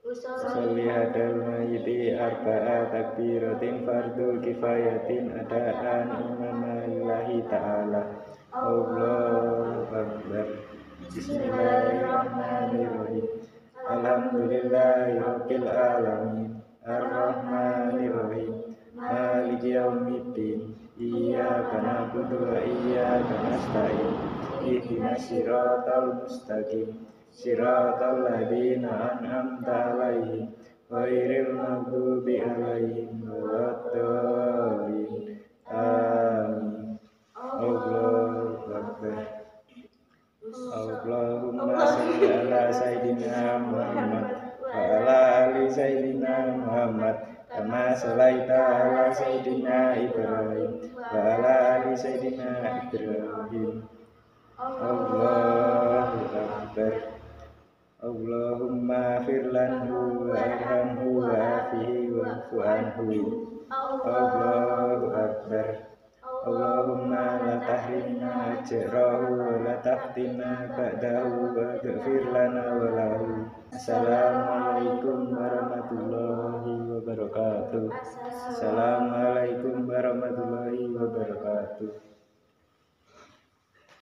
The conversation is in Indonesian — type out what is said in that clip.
Usolli hadal mayyiti arba'a takbiratin fardu kifayatin adaan imamallahi ta'ala. Allahu Akbar. Bismillahirrahmanirrahim. Alhamdulillahi rabbil alamin. Ar-Rahmanirrahim. Maliki yaumiddin. Iyyaka na'budu wa iyyaka nasta'in. Ihdinas siratal mustaqim. Siratal ladzina an'amta 'alaihim ghairil maghdubi 'alaihim waladdallin. Amin. Allahu Akbar. Allahumma shalli ala sayyidina Muhammad wa ala ali sayyidina Muhammad kama shallaita ala sayyidina Ibrahim wa ala ali sayyidina Ibrahim. Allahu Akbar. Allahumma firlanhu wa arhamhu wa afihi wa afu anhu. Allahu Akbar. Allahumma la tahrimna ajrahu wa la taftina ba'dahu wa ghfir lana wa lahu. Assalamualaikum warahmatullahi wabarakatuh. Assalamualaikum warahmatullahi wabarakatuh.